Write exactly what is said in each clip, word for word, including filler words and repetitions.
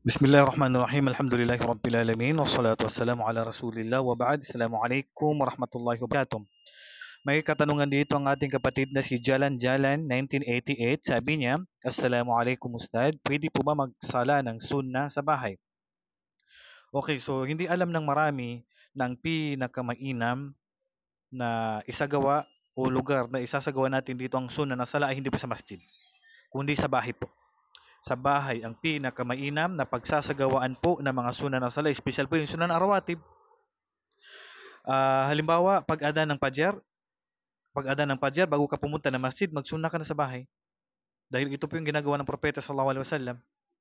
Bismillahirrahmanirrahim. Alhamdulillahi rabbil alamin wassalatu wassalamu ala Rasulillah wa ba'd. Assalamualaikum warahmatullahi wabarakatuh. May katanungan dito ang ating kapatid na si Jalan Jalan nineteen eighty-eight. Sabi niya, Assalamualaikum Ustad, pwede po ba magsala ng sunnah sa bahay? Okay, so hindi alam ng marami ng pinakamainam na isagawa o lugar na isasagawa natin dito ang sunnah na sala ay hindi po sa masjid, kundi sa bahay po. Sa bahay ang pinakamainam na pagsasagawaan po ng mga sunan ng sala, special po yung sunan ng arawatib. Uh, halimbawa, pag-adan ng pajar, pag-adan ng pajar, bago ka pumunta ng masjid, magsuna ka na sa bahay. Dahil ito po yung ginagawa ng propeta sallallahu alaihi wasallam.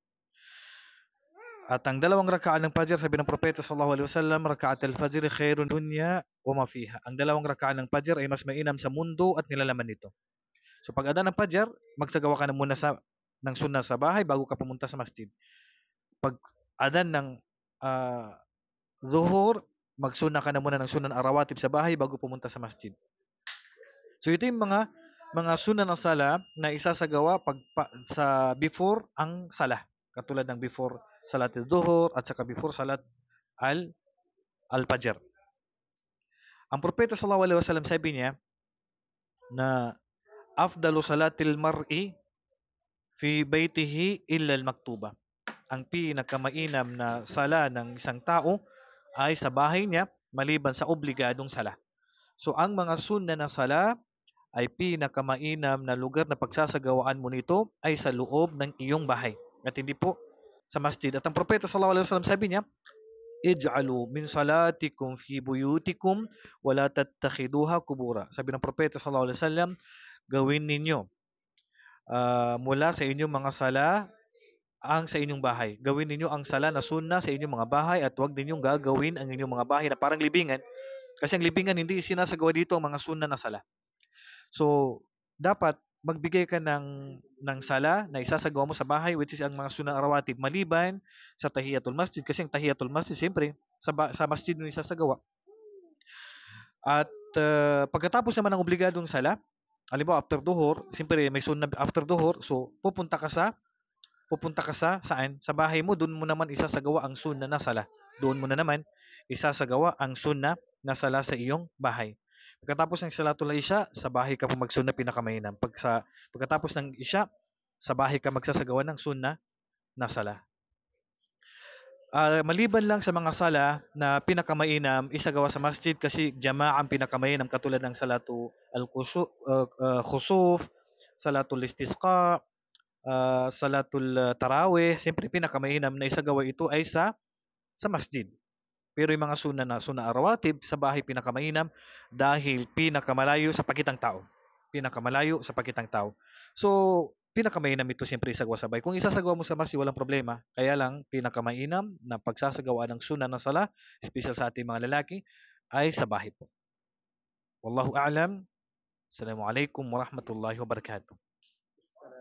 At ang dalawang raka'at ng pajar, sabi ng propeta sallallahu alaihi wasallam, raka'at al-fajr khairun dunya wa ma fiha. Ang dalawang raka'at ng pajar ay mas mainam sa mundo at nilalaman nito. So pag-adan ng pajar, magsagawa ka na muna sa ng sunnah sa bahay bago ka pumunta sa masjid. Pag adan ng uh, zuhur, magsuna ka na muna ng sunnah arawatib sa bahay bago pumunta sa masjid. So ito yung mga mga sunnah ng sala na isasagawa pag pa, sa before ang sala. Katulad ng before salat al-zuhur at saka before salat al al-fajr. Ang propeta sallallahu alaihi wasallam sabi niya na afdalu salatil mar'i fi baytihi illa al-maktuba. Ang pinakamainam na sala ng isang tao ay sa bahay niya maliban sa obligadong sala. So ang mga sunna na sala ay pinakamainam na lugar na pagsasagawaan mo nito ay sa loob ng iyong bahay at hindi po sa masjid. At ang propeta sallallahu alaihi wasallam sabi niya, ij'alu min salatikum fi buyutikum wa la tattakhiduha kubura. Sabi ng propeta sallallahu alaihi wasallam, gawin ninyo Uh, mula sa inyong mga sala ang sa inyong bahay. Gawin ninyo ang sala na sunna sa inyong mga bahay at huwag ninyong gagawin ang inyong mga bahay na parang libingan. Kasi ang libingan hindi sinasagawa dito ang mga sunna na sala. So, dapat magbigay ka ng, ng sala na isasagawa mo sa bahay, which is ang mga sunna arawatib, maliban sa tahiyatul masjid. Kasi ang tahiyatul masjid, siyempre, sa, sa masjid nyo isasagawa. At uh, pagkatapos naman ng obligadong sala, halimbawa after duhur, siyempre may sunnah after duhur, so pupunta ka sa pupunta ka sa saan? Sa bahay mo, doon mo naman isasagawa ang sunnah na sala. Doon mo na naman isasagawa ang sunnah na sala sa iyong bahay. Pagkatapos ng salatul isya, sa bahay ka po magsunnah pinakamainam. Pag sa pagkatapos ng isya, sa bahay ka magsasagawa ng sunnah na sala. Uh, maliban lang sa mga sala na pinakamainam isagawa sa masjid kasi jamaa ang pinakamainam katulad ng salatu al-khusuf, uh, uh, khusuf, salatul istisqa, uh, salatul tarawih, siyempre pinakamainam na isagawa ito ay sa sa masjid. Pero yung mga sunna na sunna arawatib sa bahay pinakamainam dahil pinakamalayo sa pakitang tao. Pinakamalayo sa pakitang tao. So pinakamainam ito siyempre isagawa sa bahay. Kung isasagawa mo sa masjid, walang problema. Kaya lang, pinakamainam na pagsasagawa ng sunnah na sala, special sa ating mga lalaki, ay sa bahay po. Wallahu a'lam. Assalamualaikum warahmatullahi wabarakatuh.